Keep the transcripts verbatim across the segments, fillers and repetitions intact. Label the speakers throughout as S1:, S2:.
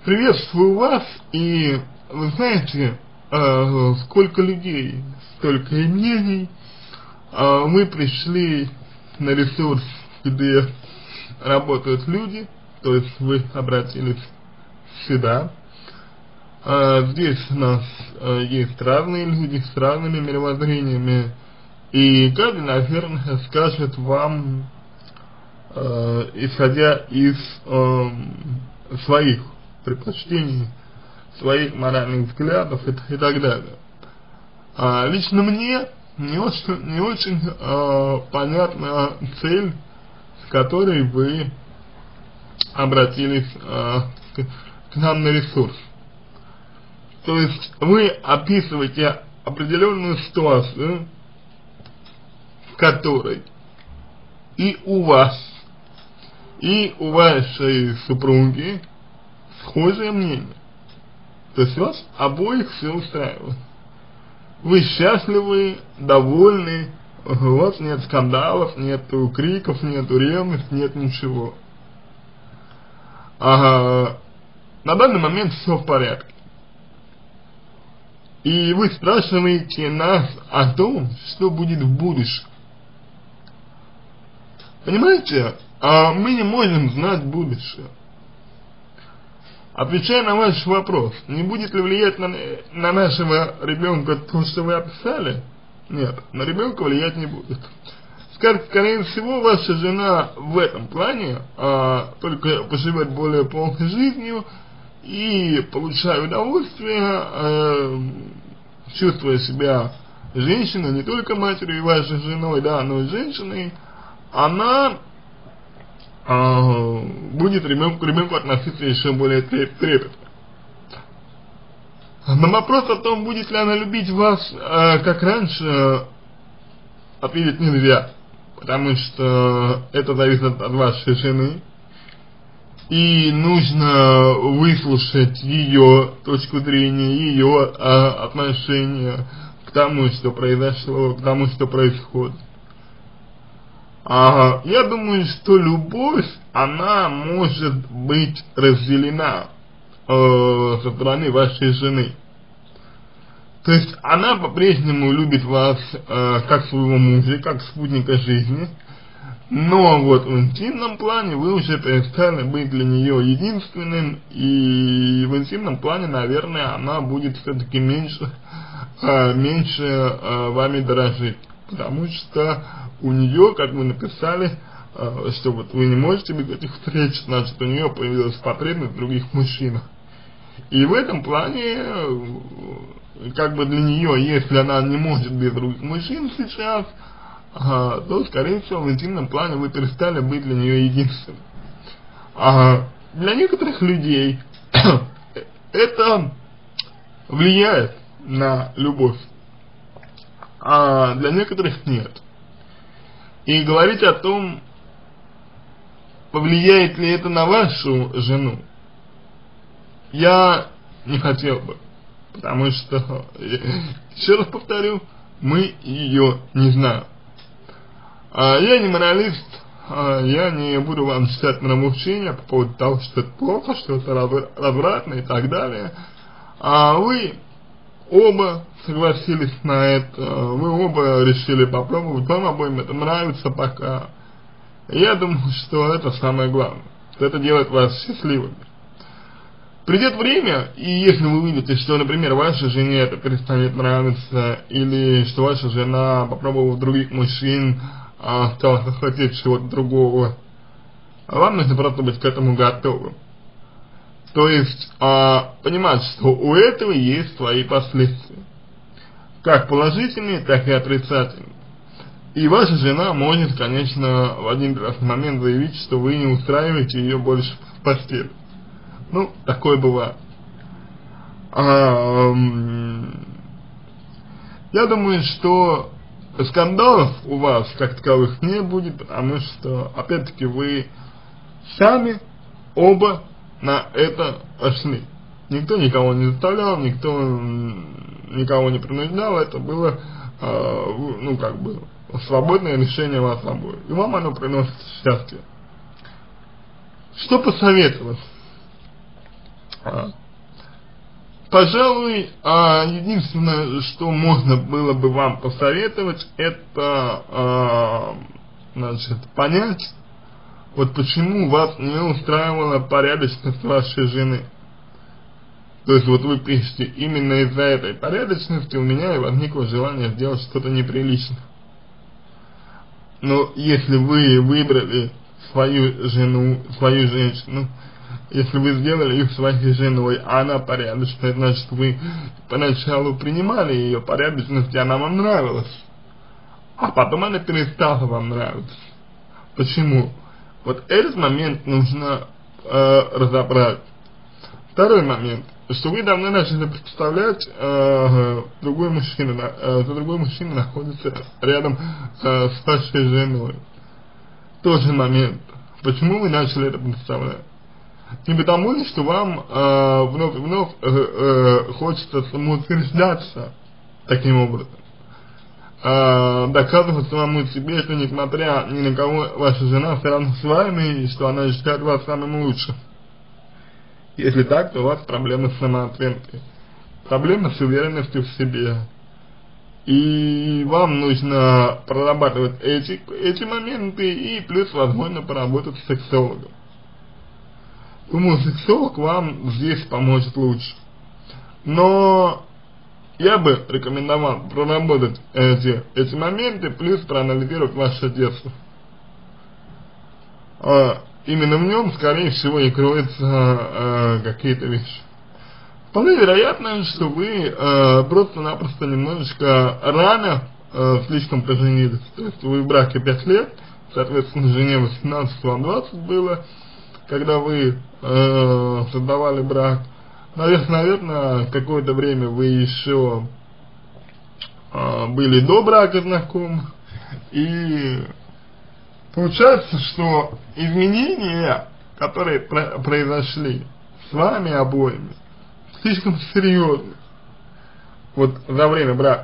S1: Приветствую вас, и вы знаете, э, сколько людей, столько и мнений. Э, мы пришли на ресурс, где работают люди, то есть вы обратились сюда. Э, здесь у нас э, есть разные люди с разными мировоззрениями, и каждый, наверное, скажет вам, э, исходя из э, своих предпочтений, своих моральных взглядов и, и так далее. А, лично мне не очень, не очень а, понятна цель, с которой вы обратились а, к, к нам на ресурс. То есть вы описываете определенную ситуацию, в которой и у вас, и у вашей супруги схожее мнение. То есть вас обоих все устраивает. Вы счастливы, довольны, у вас нет скандалов, нету криков, нету ревности, нет ничего. Ага, на данный момент все в порядке. И вы спрашиваете нас о том, что будет в будущем. Понимаете, а мы не можем знать будущее. Отвечая на ваш вопрос, не будет ли влиять на, на нашего ребенка то, что вы описали? Нет, на ребенка влиять не будет. Скорее, скорее всего, ваша жена в этом плане а, только поживет более полной жизнью и, получая удовольствие, а, чувствуя себя женщиной, не только матерью вашей женой, да, но и женщиной, она А, будет ребенку, к ребенку относиться еще более трепетно. На вопрос о том, будет ли она любить вас, а, как раньше, ответить нельзя, потому что это зависит от вашей жены, и нужно выслушать ее точку зрения, ее а, отношение к тому, что произошло, к тому, что происходит. А, я думаю, что любовь, она может быть разделена э, со стороны вашей жены. То есть она по-прежнему любит вас э, как своего мужа, как спутника жизни, но вот в интимном плане вы уже перестали быть для нее единственным, и в интимном плане, наверное, она будет все-таки меньше, э, меньше э, вами дорожить. Потому что у нее, как вы написали, э, что вот вы не можете без этих встреч, значит у нее появилась потребность в других мужчинах. И в этом плане, э, как бы для нее, если она не может без других мужчин сейчас, э, то, скорее всего, в интимном плане вы перестали быть для нее единственным. А для некоторых людей это влияет на любовь, а для некоторых нет. И говорить о том, повлияет ли это на вашу жену, я не хотел бы, потому что, еще раз повторю, мы ее не знаем. А я не моралист, а я не буду вам читать нравоучения по поводу того, что это плохо, что это развратно и так далее. А вы оба согласились на это, вы оба решили попробовать, вам обоим это нравится пока. Я думаю, что это самое главное, что это делает вас счастливыми. Придет время, и если вы увидите, что, например, вашей жене это перестанет нравиться, или что ваша жена, попробовав других мужчин, стала хотеть чего-то другого, вам нужно просто быть к этому готовым. То есть, а, понимать, что у этого есть свои последствия. Как положительные, так и отрицательные. И ваша жена может, конечно, в один прекрасный момент заявить, что вы не устраиваете ее больше в постели. Ну, такое бывает. А, я думаю, что скандалов у вас как таковых не будет, потому что, опять-таки, вы сами оба на это пошли. Никто никого не заставлял, никто никого не принуждал, это было, э, ну, как бы, свободное решение вас обоих. И вам оно приносит счастье. Что посоветовать? А, Пожалуй, а, единственное, что можно было бы вам посоветовать, это, а, значит, понять, вот почему вас не устраивала порядочность вашей жены. То есть вот вы пишете, именно из-за этой порядочности у меня и возникло желание сделать что-то неприличное. Но если вы выбрали свою жену, свою женщину, если вы сделали ее своей женой, а она порядочная, значит вы поначалу принимали ее порядочность, и она вам нравилась. А потом она перестала вам нравиться. Почему? Вот этот момент нужно э, разобрать. Второй момент, что вы давно начали представлять, э, другой мужчина, э, что другой мужчина находится рядом э, с вашей женой. Тоже момент. Почему вы начали это представлять? Не потому ли, что вам э, вновь и вновь э, э, хочется самоутверждаться таким образом, э, доказывать самому себе, что несмотря ни на кого ваша жена все равно с вами, и что она считает вас самым лучшим. Если так, то у вас проблемы с самооценкой, проблемы с уверенностью в себе. И вам нужно прорабатывать эти, эти моменты и плюс, возможно, поработать с сексологом. Думаю, сексолог вам здесь поможет лучше. Но я бы рекомендовал проработать эти, эти моменты, плюс проанализировать ваше детство. А, именно в нем, скорее всего, и кроются а, какие-то вещи. Вполне вероятно, что вы э, просто-напросто немножечко рано э, слишком поженились. То есть вы в браке пять лет, соответственно, жене восемнадцать, вам двадцать было, когда вы э, создавали брак. Наверное, какое-то время вы еще э, были до брака знакомы. И получается, что изменения, которые про произошли с вами обоими, слишком серьезно, вот за время брака.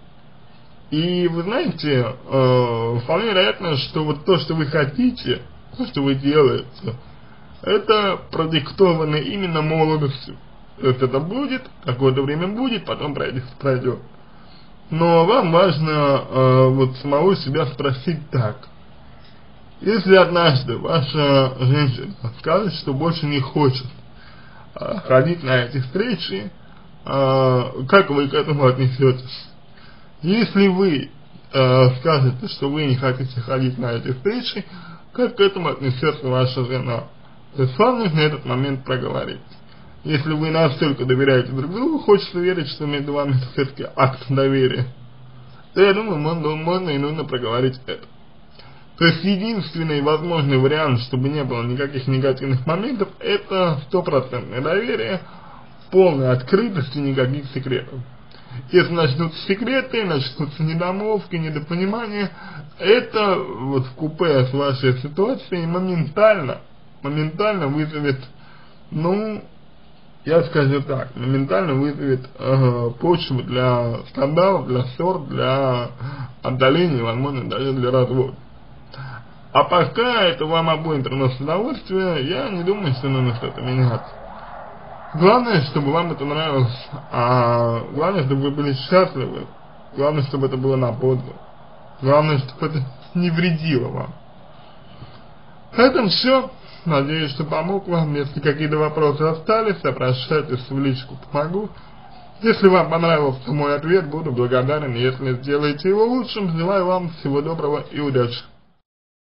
S1: И вы знаете, э, вполне вероятно, что вот то, что вы хотите, то, что вы делаете, это продиктовано именно молодостью. То есть это будет, какое-то время будет, потом пройдет, пройдет. Но вам важно э, вот самого себя спросить так. Если однажды ваша женщина скажет, что больше не хочет ходить на эти встречи, а, как вы к этому отнесетесь? Если вы а, скажете, что вы не хотите ходить на эти встречи, как к этому отнесется ваша жена? То есть вам нужно этот момент проговорить. Если вы настолько доверяете друг другу, хочется верить, что между вами все-таки акт доверия, то я думаю, можно, можно и нужно проговорить это. То есть единственный возможный вариант, чтобы не было никаких негативных моментов, это стопроцентное доверие, полная открытость и никаких секретов. Если начнутся секреты, начнутся недомолвки, недопонимания, это вот в купе с вашей ситуацией моментально, моментально вызовет, ну, я скажу так, моментально вызовет э, почву для скандалов, для ссор, для отдаления, возможно, даже для развода. А пока это вам обоим приносит удовольствие, я не думаю, что нужно что-то менять. Главное, чтобы вам это нравилось, а главное, чтобы вы были счастливы, главное, чтобы это было на пользу, главное, чтобы это не вредило вам. На этом все. Надеюсь, что помог вам. Если какие-то вопросы остались, обращайтесь в личку, помогу. Если вам понравился мой ответ, буду благодарен, если сделаете его лучшим. Желаю вам всего доброго и удачи.